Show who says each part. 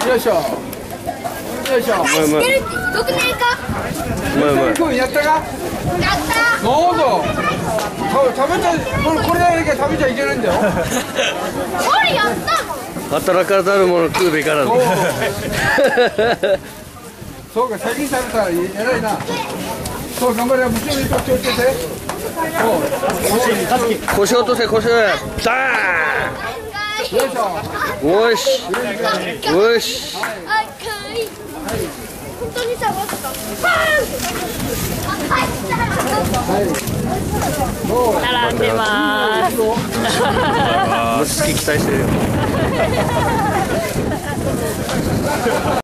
Speaker 1: よいしょ。よいしょ。
Speaker 2: 知ってるって6年か。
Speaker 1: 今日やったか。
Speaker 2: やった
Speaker 1: なるほど。食べちゃこれやらなきゃ食べちゃいけないんだよ。
Speaker 2: 俺やったもん。
Speaker 3: 働かざる者食うべからず。
Speaker 1: そうか、先に食べたら偉いな。そう頑張れよ。後ろに気をつけて。
Speaker 3: 腰落とせ腰。ダーン。
Speaker 1: よいしょ。
Speaker 3: よし。よし。
Speaker 2: 赤い。本当にさ、わずか。バーン。
Speaker 4: 並んでます。
Speaker 3: 好き期待してるよ。